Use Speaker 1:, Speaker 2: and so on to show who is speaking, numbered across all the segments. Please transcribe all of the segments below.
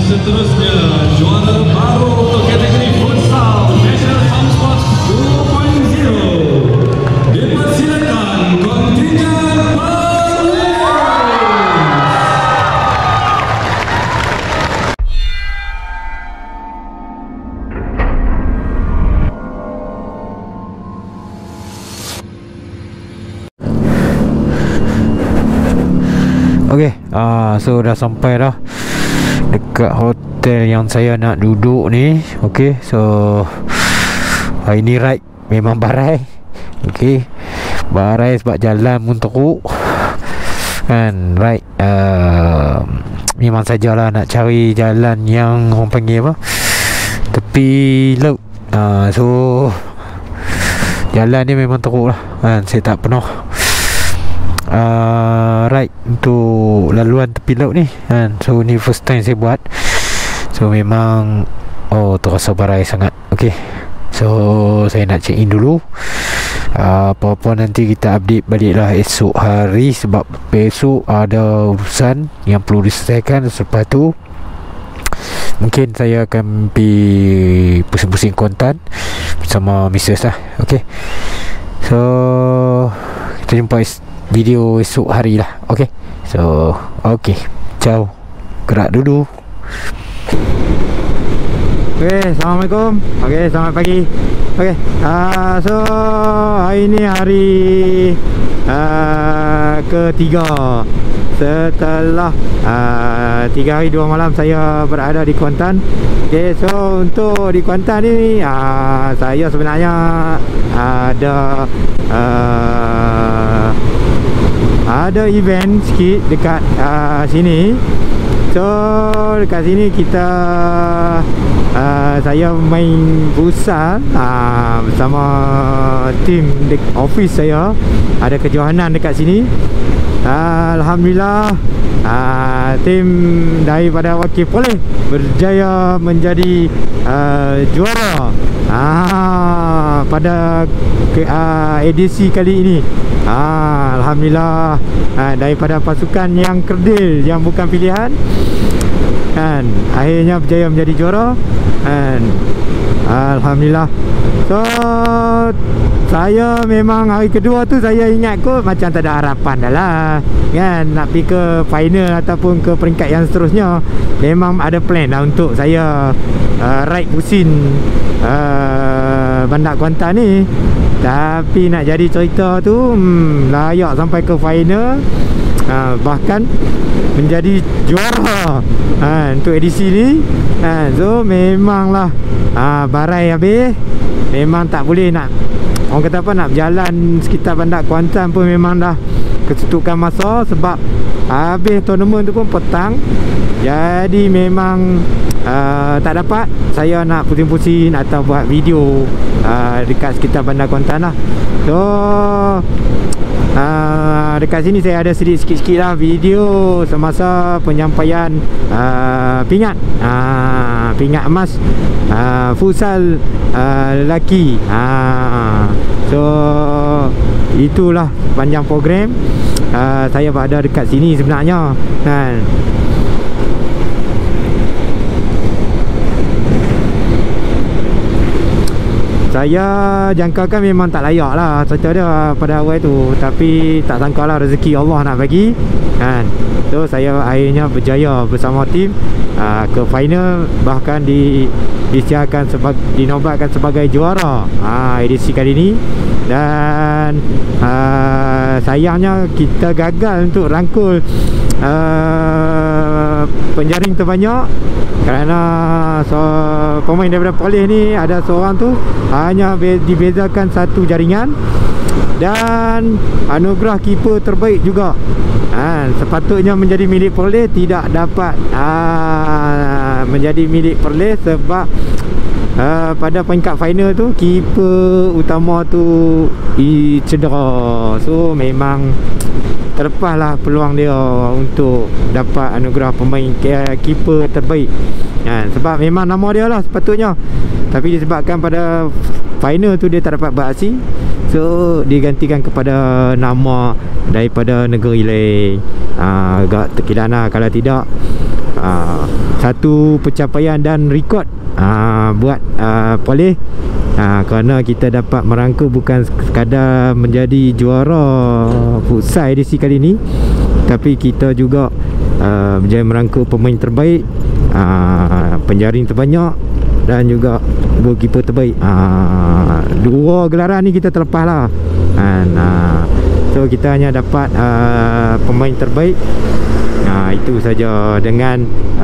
Speaker 1: seterusnya juara baru untuk kategori futsal National Farm Sports 2.0. Dipersilakan kontingen Perlis.
Speaker 2: Okay, so dah sampai dah dekat hotel yang saya nak duduk ni. Okay, so hari ni ride memang barai. Okay, barai sebab jalan pun teruk kan, right. Memang sajalah nak cari jalan yang orang panggil apa, tepi laut. So jalan ni memang teruk lah kan. Saya tak pernah ride untuk laluan tepi laut ni kan. So ni first time saya buat. So memang terasa barai sangat. Okay, so saya nak check in dulu. Apa-apa nanti kita update balik lah esok hari, sebab besok ada urusan yang perlu diselesaikan. Selepas tu mungkin saya akan pergi pusing-pusing Kuantan bersama Mrs lah. Okay, so kita jumpa video esok hari lah. Okay, so okay, ciao, gerak dulu. Okay, Assalamualaikum. Okay, selamat pagi. Okay, so hari ni hari ketiga setelah 3 hari 2 malam saya berada di Kuantan. Okay, so untuk di Kuantan ni saya sebenarnya ada event sikit dekat sini. So dekat sini kita saya main futsal bersama tim office saya. Ada kejohanan dekat sini. Alhamdulillah, tim daripada Wakil Perlis berjaya menjadi juara pada edisi kali ini. Alhamdulillah, daripada pasukan yang kerdil, yang bukan pilihan kan, akhirnya berjaya menjadi juara kan. Alhamdulillah. So saya memang hari kedua tu saya ingat kot macam tak ada harapan dah lah kan, nak pergi ke final ataupun ke peringkat yang seterusnya. Memang ada plan dah untuk saya ride pusing Bandar Kuantan ni. Tapi nak jadi cerita tu layak sampai ke final, bahkan menjadi juara untuk edisi ni. So memanglah barai habis. Memang tak boleh nak, orang kata apa, nak berjalan sekitar Bandar Kuantan pun memang dah ketutupan masa, sebab habis tournament tu pun petang. Jadi memang tak dapat saya nak pusing-pusing atau buat video dekat sekitar Bandar Kuantan lah. So dekat sini saya ada sikit-sikit lah video semasa penyampaian pingat emas futsal lelaki. So itulah panjang program saya berada dekat sini sebenarnya kan. Saya jangkakan memang tak layak lah cerita dia pada awal tu, tapi tak sangka lah rezeki Allah nak bagi kan. So saya akhirnya berjaya bersama tim ke final, bahkan dinobatkan sebagai juara edisi kali ni. Dan sayangnya kita gagal untuk rangkul penjaring terbanyak, kerana pemain daripada Perlis ni ada seorang tu hanya dibezakan satu jaringan, dan anugerah keeper terbaik juga sepatutnya menjadi milik Perlis, tidak dapat menjadi milik Perlis sebab pada peringkat final tu keeper utama tu cedera. So memang terlepaslah peluang dia untuk dapat anugerah pemain keeper terbaik sebab memang nama dia lah sepatutnya, tapi disebabkan pada final tu dia tak dapat beraksi, so digantikan kepada nama daripada negeri lain. Agak terkilan lah. Kalau tidak satu pencapaian dan rekod buat Polis, kerana kita dapat merangkul bukan sekadar menjadi juara futsal edisi kali ini, tapi kita juga menjadi merangkul pemain terbaik, penjaring terbanyak dan juga goalkeeper terbaik. Dua gelaran ni kita terlepas lah. So kita hanya dapat pemain terbaik. Itu saja dengan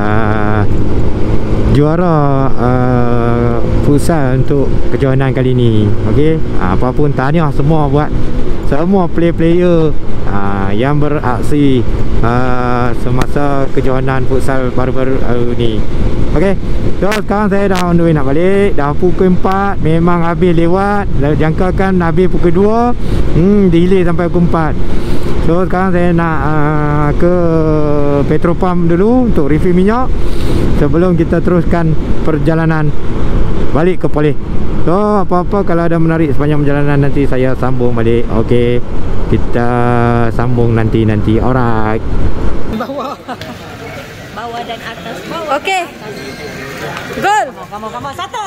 Speaker 2: juara futsal untuk kejohanan kali ni. Okey, apapun tahniah semua buat semua player-player yang beraksi semasa kejohanan futsal baru-baru ni. Okey, so sekarang saya dah on the way nak balik. Dah pukul 4, memang habis lewat. Jangkakan habis pukul 2, delay sampai pukul 4. So sekarang saya nak ke petrol pump dulu untuk refill minyak sebelum kita teruskan perjalanan balik ke Polis. So apa-apa kalau ada menarik sepanjang perjalanan nanti saya sambung balik. Okey, kita sambung nanti. Alright.
Speaker 3: Bawah dan atas. Okey. Gol. Kamu satu.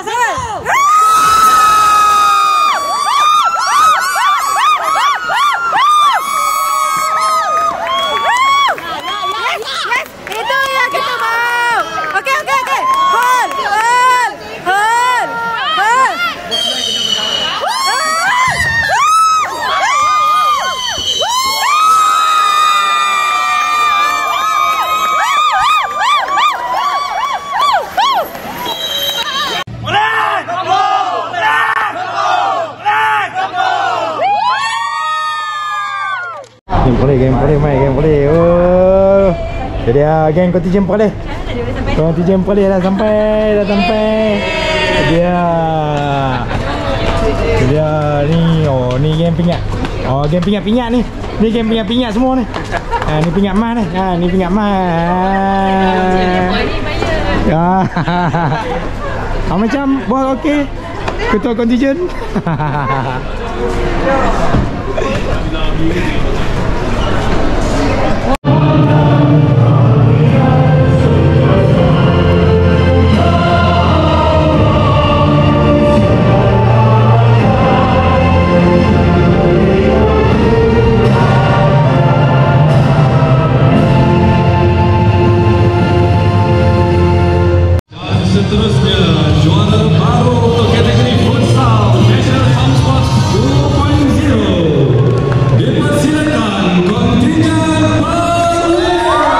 Speaker 2: Game boleh. Oh. Jadi geng kontijen Polis. Kontijen Polis dah sampai. Dia ni, ni game pingat. Game pingat ni. Ni game pingat semua ni. Ni pingat mah ni. Ni pingat mah. Macam bos okey. Ketua kontijen.
Speaker 1: Seterusnya juara baru untuk kategori futsal National Farm Sports 2.0 dipersilakan kontinjen Polis.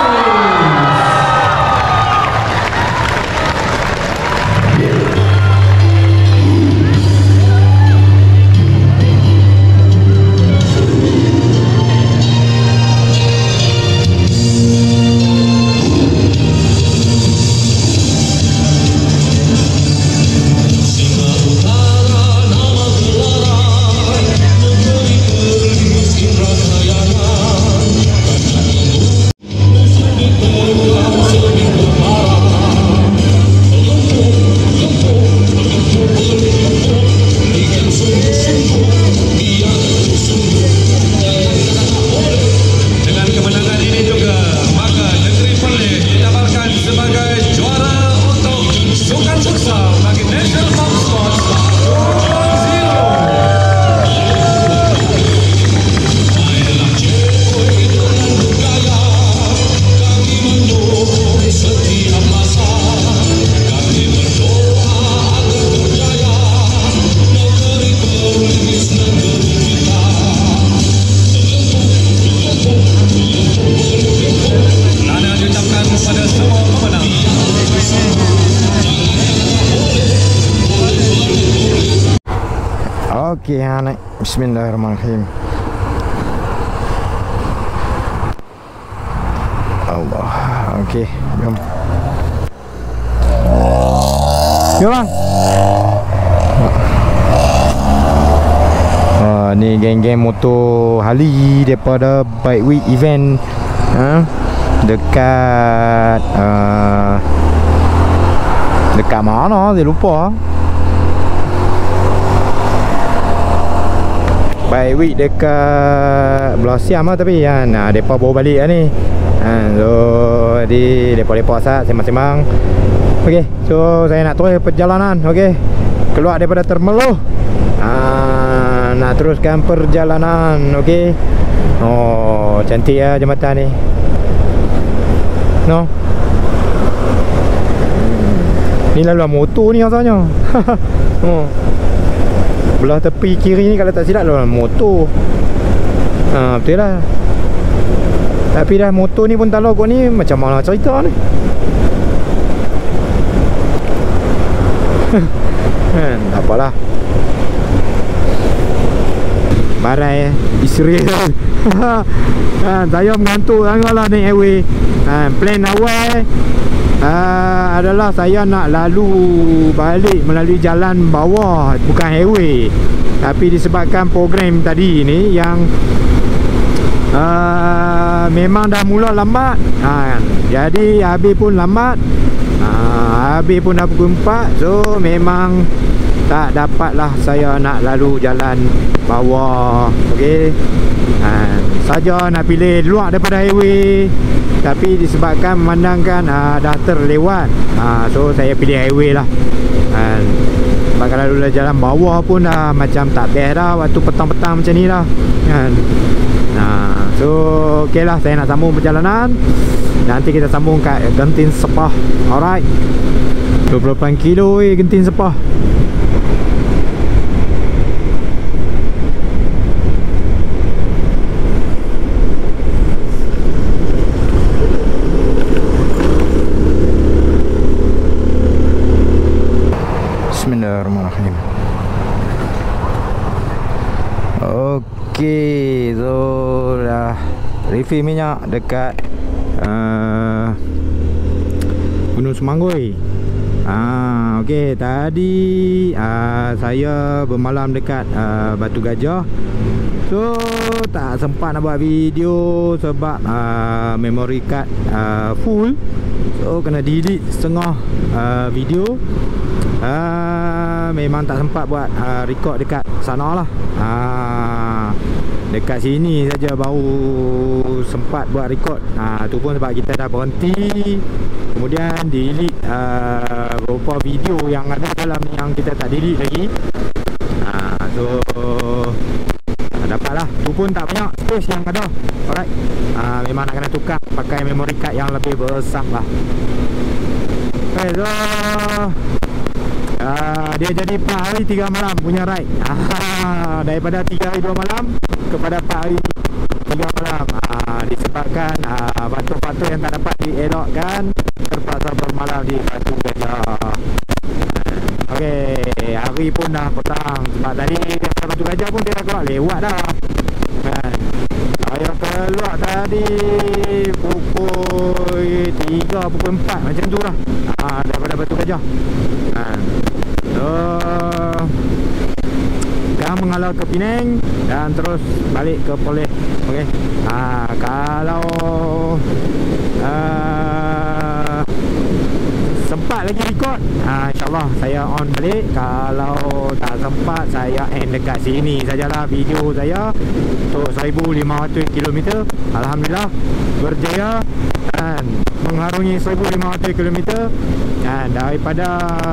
Speaker 2: Okey, naik. Bismillahirrahmanirrahim. Allah. Okey, jom. Jom bang. Ni geng-geng motor Harley daripada Bike Week event dekat dekat mana saya lupa. by week dekat Belah Siam lah tapi kan. Mereka baru balik lah ni. So di lepak-lepak sat sembang-sembang. Okey, so saya nak terus perjalanan. Okey, keluar daripada Termeloh. Nak teruskan perjalanan. Okey. Oh, cantik lah jambatan ni. No. Ni laluan motor ni rasanya. Oh. Belah tepi kiri ni kalau tak silap laluan motor. Betul lah. Tapi dah motor ni pun tak lalu ni, macam mana cerita ni? Tak apalah. Barai isteri. Saya mengantuk sangatlah naik highway. Plan awal adalah saya nak lalu balik melalui jalan bawah, bukan highway. Tapi disebabkan program tadi ni yang memang dah mula lambat, jadi habis pun lambat, habis pun dah pukul 4. So memang tak dapatlah saya nak lalu jalan bawah. Okey, saja nak pilih luar daripada highway, tapi disebabkan memandangkan dah terlewat, so saya pilih highway lah. Sebab kalau lalu jalan bawah pun dah macam tak best dah waktu petang-petang macam ni dah kan. So okey lah, saya nak sambung perjalanan. Nanti kita sambung kat Genting Sepah. Alright, 28 kilo Genting Sepah. Bismillahirrahmanirrahim. Okey, so dah refill minyak dekat Gunung Semanggoi. Okey, tadi saya bermalam dekat Batu Gajah. So tak sempat nak buat video sebab memory card full. So kena delete setengah video. Memang tak sempat buat record dekat sana lah. Dekat sini saja baru sempat buat record. Tu pun sebab kita dah berhenti, kemudian delete beberapa video yang ada dalam ni yang kita tak delete lagi. So dapatlah. Tu pun tak banyak space yang ada. Alright, memang nak kena tukar pakai memory card yang lebih besar lah. Okay, so dia jadi 4 hari 3 malam punya ride. Daripada 3 hari 2 malam kepada 4 hari 3 malam. Disebabkan batu-batu yang tak dapat dielokkan, terpaksa bermalam di Batu Gajah. Okey, hari pun dah petang. Sebab tadi daripada Batu Gajah pun dia dah keluar lewat dah kan. Saya keluar tadi pukul 3, pukul 4 macam tu lah, daripada Batu Gajah. So sekarang mengalau ke Penang dan terus balik ke Perlis. Okey, kalau sempat lagi record, insyaAllah saya on balik. Kalau tak sempat, saya end dekat sini sajalah video saya untuk 1500 km. Alhamdulillah berjaya dan mengharungi 1500 km daripada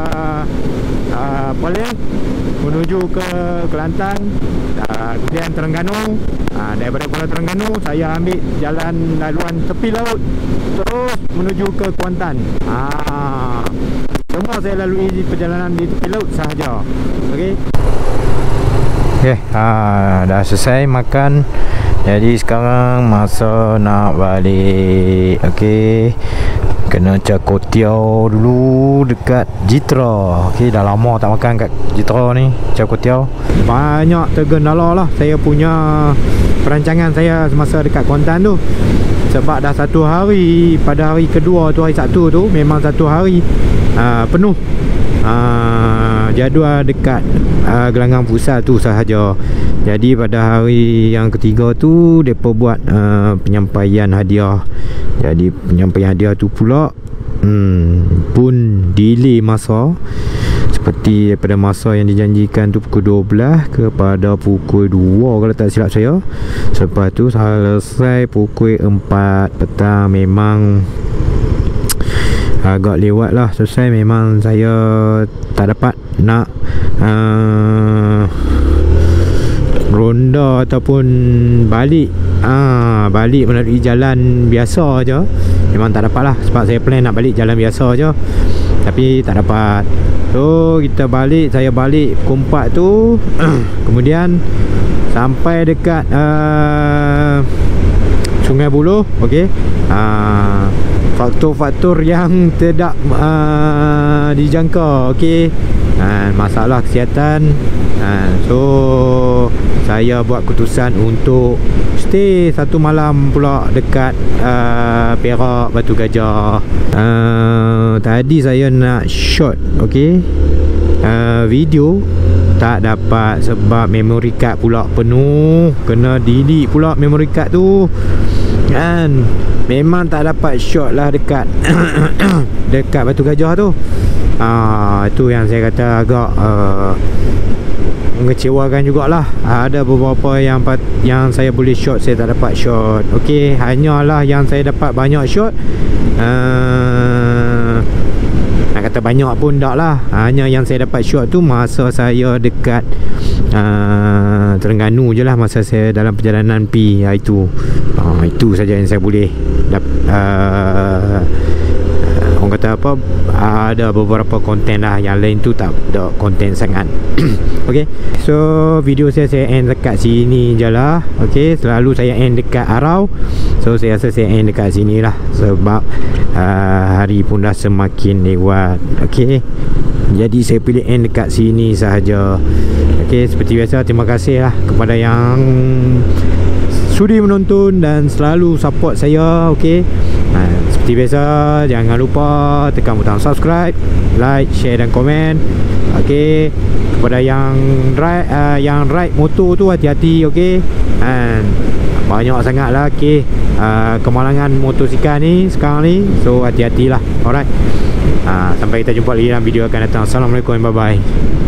Speaker 2: Perlis menuju ke Kelantan, kemudian Terengganu. Daripada Kuala Terengganu saya ambil jalan laluan tepi laut terus menuju ke Kuantan. Semua saya lalui perjalanan di tepi laut sahaja. Okey. Okey, dah selesai makan. Jadi sekarang masa nak balik. Okey, kena cakotiau dulu dekat Jitra. Okey, dah lama tak makan kat Jitra ni, cakotiau. Banyak tergendala lah saya punya perancangan saya semasa dekat Kuantan tu. Sebab dah 1 hari, pada hari kedua tu, hari Sabtu tu memang 1 hari penuh jadual dekat gelanggang pusat tu sahaja. Jadi pada hari yang ketiga tu mereka buat penyampaian hadiah. Jadi penyampaian hadiah tu pula pun delay masa. seperti daripada masa yang dijanjikan tu pukul 12 kepada pukul 2 kalau tak silap saya. Lepas tu selesai pukul 4 petang. Memang agak lewat lah selesai. Memang saya tak dapat nak ronda ataupun balik balik melalui jalan biasa je. Memang tak dapat lah, sebab saya plan nak balik jalan biasa je, tapi tak dapat. So kita balik, saya balik pukul 4 tu kemudian sampai dekat Sungai Buloh. Okey, faktor-faktor yang tidak dijangka. Okey, masalah kesihatan. So saya buat keputusan untuk stay satu malam pula dekat Perak Batu Gajah. Tadi saya nak shot video, tak dapat sebab memory card pula penuh. Kena delete pula memory card tu, kan. Memang tak dapat shot lah dekat dekat Batu Gajah tu. Itu yang saya kata agak mengecewakan jugalah. Ada beberapa yang saya boleh shot, saya tak dapat shot. Okey, hanyalah yang saya dapat banyak shot, nak kata banyak pun tak lah, hanya yang saya dapat shot tu masa saya dekat Terengganu je lah, masa saya dalam perjalanan P. Itu saja yang saya boleh orang kata apa, ada beberapa konten lah, yang lain tu tak ada konten sangat. Okay, so video saya end dekat sini je lah. Okay, selalu saya end dekat Arau, so saya rasa saya end dekat sini lah, sebab hari pun dah semakin lewat. Okay, jadi saya pilih end dekat sini sahaja. Okay, seperti biasa, terima kasih lah kepada yang sudi menonton dan selalu support saya. Okay, seperti biasa, jangan lupa tekan butang subscribe, like, share dan komen. Okay, kepada yang ride motor tu, hati-hati. Okay, banyak sangat lah kemalangan motosikal ni sekarang ni, so hati-hatilah. Alright, sampai kita jumpa lagi dalam video akan datang. Assalamualaikum, bye bye.